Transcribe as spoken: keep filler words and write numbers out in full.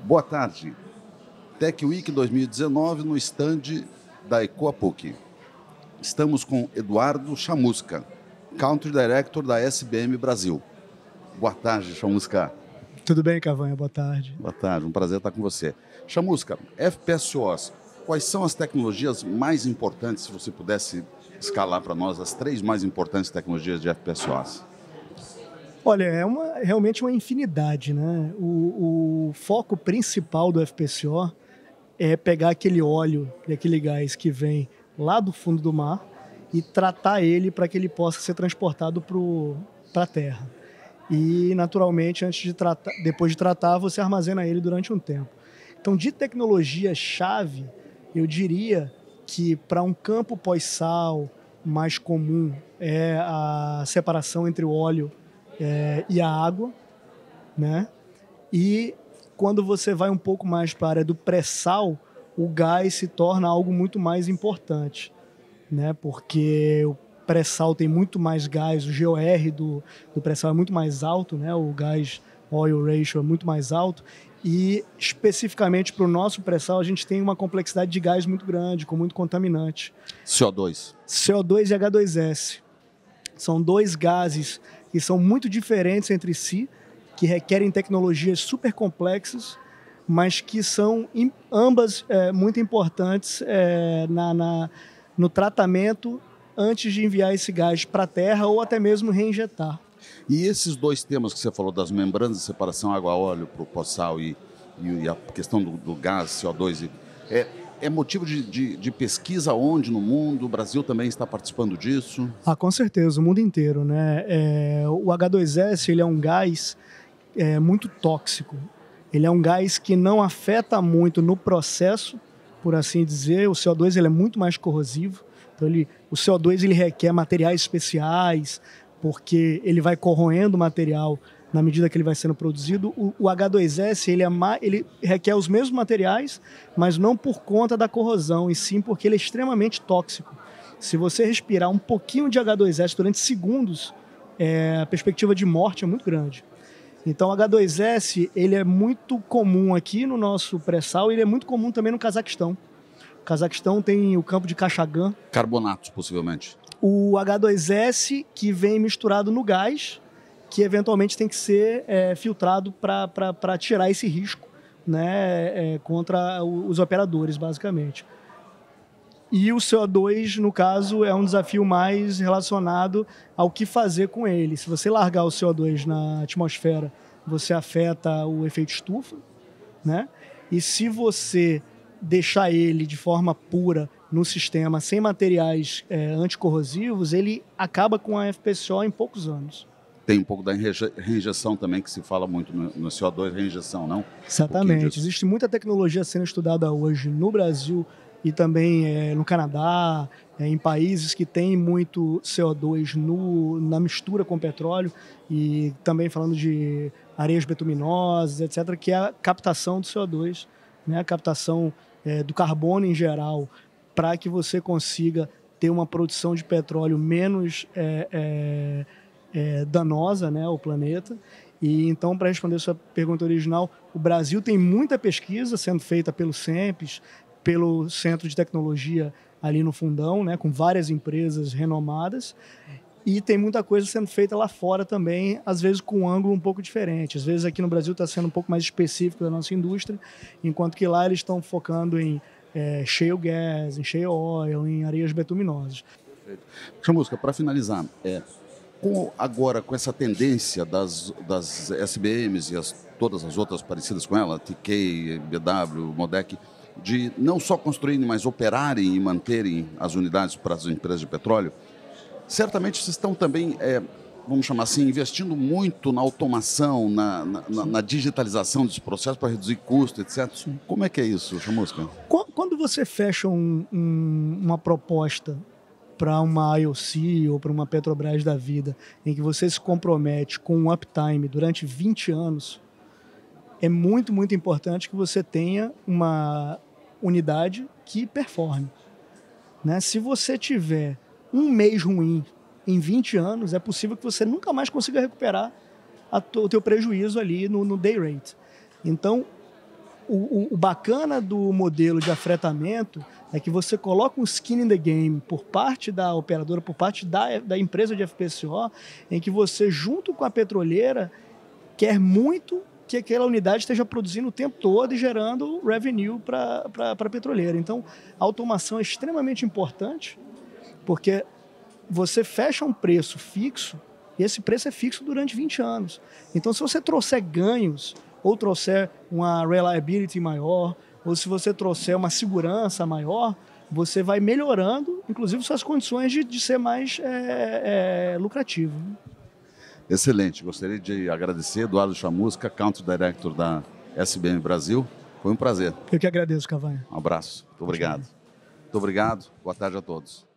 Boa tarde. Tech Week dois mil e dezenove no stand da Ecoapuc. Estamos com Eduardo Chamusca, Country Director da S B M Brasil. Boa tarde, Chamusca. Tudo bem, Cavanha? Boa tarde. Boa tarde, um prazer estar com você. Chamusca, F P S Os, quais são as tecnologias mais importantes, se você pudesse escalar para nós, as três mais importantes tecnologias de F P S Os? Olha, é uma, realmente uma infinidade, né? O, o foco principal do F P S O é pegar aquele óleo e aquele gás que vem lá do fundo do mar e tratar ele para que ele possa ser transportado para a terra. E, naturalmente, antes de tratar, depois de tratar, você armazena ele durante um tempo. Então, de tecnologia-chave, eu diria que para um campo pós-sal mais comum é a separação entre o óleo É, e a água, né? E quando você vai um pouco mais para a área do pré-sal, o gás se torna algo muito mais importante, né? Porque o pré-sal tem muito mais gás, o G O R do, do pré-sal é muito mais alto, né? O gás oil ratio é muito mais alto e especificamente para o nosso pré-sal a gente tem uma complexidade de gás muito grande, com muito contaminante. C O dois. C O dois e H dois S. São dois gases que são muito diferentes entre si, que requerem tecnologias super complexas, mas que são ambas é, muito importantes é, na, na, no tratamento antes de enviar esse gás para a terra ou até mesmo reinjetar. E esses dois temas que você falou, das membranas de separação água-óleo para o pós-sal e, e a questão do, do gás, C O dois, é... É motivo de, de, de pesquisa onde no mundo? O Brasil também está participando disso? Ah, com certeza, o mundo inteiro, né? É, o H dois S ele é um gás é, muito tóxico. Ele é um gás que não afeta muito no processo, por assim dizer. O C O dois ele é muito mais corrosivo. Então, ele, o C O dois ele requer materiais especiais, porque ele vai corroendo o material na medida que ele vai sendo produzido. O, o H dois S ele, é ma, ele requer os mesmos materiais, mas não por conta da corrosão, e sim porque ele é extremamente tóxico. Se você respirar um pouquinho de H dois S durante segundos, é, a perspectiva de morte é muito grande. Então, o H dois S ele é muito comum aqui no nosso pré-sal e ele é muito comum também no Cazaquistão. O Cazaquistão tem o campo de Kashagan. Carbonatos, possivelmente. O H dois S que vem misturado no gás, que eventualmente tem que ser é, filtrado para tirar esse risco, né, é, contra os operadores, basicamente. E o C O dois, no caso, é um desafio mais relacionado ao que fazer com ele. Se você largar o C O dois na atmosfera, você afeta o efeito estufa, né? E se você deixar ele de forma pura no sistema, sem materiais é, anticorrosivos, ele acaba com a F P S O em poucos anos. Tem um pouco da reinjeção também, que se fala muito no C O dois, reinjeção, não? Exatamente. Um Existe muita tecnologia sendo estudada hoje no Brasil e também é, no Canadá, é, em países que têm muito C O dois no, na mistura com petróleo, e também falando de areias betuminosas, etcétera, que é a captação do C O dois, né? A captação é, do carbono em geral, para que você consiga ter uma produção de petróleo menos é, é, É, danosa, né, ao planeta. E então, para responder a sua pergunta original, o Brasil tem muita pesquisa sendo feita pelo SEMPES, pelo Centro de Tecnologia ali no Fundão, né, com várias empresas renomadas, e tem muita coisa sendo feita lá fora também, às vezes com um ângulo um pouco diferente. Às vezes aqui no Brasil está sendo um pouco mais específico da nossa indústria, enquanto que lá eles estão focando em é, shale gas, em shale oil, em areias betuminosas. Perfeito. Chamusca, para finalizar, é, com, agora com essa tendência das, das S B Ms e as, todas as outras parecidas com ela, T K, B W, Modec, de não só construírem, mas operarem e manterem as unidades para as empresas de petróleo, certamente vocês estão também, é, vamos chamar assim, investindo muito na automação, na, na, na digitalização dos processos para reduzir custo, etcétera. Sim. Como é que é isso, Chamusca? Quando você fecha um, um, uma proposta para uma I O C ou para uma Petrobras da vida, em que você se compromete com um uptime durante vinte anos, é muito, muito importante que você tenha uma unidade que performe, né? Se você tiver um mês ruim em vinte anos, é possível que você nunca mais consiga recuperar a to, o teu prejuízo ali no, no day rate. Então, o, o, o bacana do modelo de afretamento é que você coloca um skin in the game por parte da operadora, por parte da, da empresa de F P S O, em que você, junto com a petroleira, quer muito que aquela unidade esteja produzindo o tempo todo e gerando revenue para a petroleira. Então, a automação é extremamente importante, porque você fecha um preço fixo, e esse preço é fixo durante vinte anos. Então, se você trouxer ganhos, ou trouxer uma reliability maior, ou se você trouxer uma segurança maior, você vai melhorando, inclusive, suas condições de, de ser mais é, é, lucrativo. Excelente. Gostaria de agradecer Eduardo Chamusca, Country Director da S B M Brasil. Foi um prazer. Eu que agradeço, Cavanha. Um abraço. Muito obrigado. Muito obrigado. Boa tarde a todos.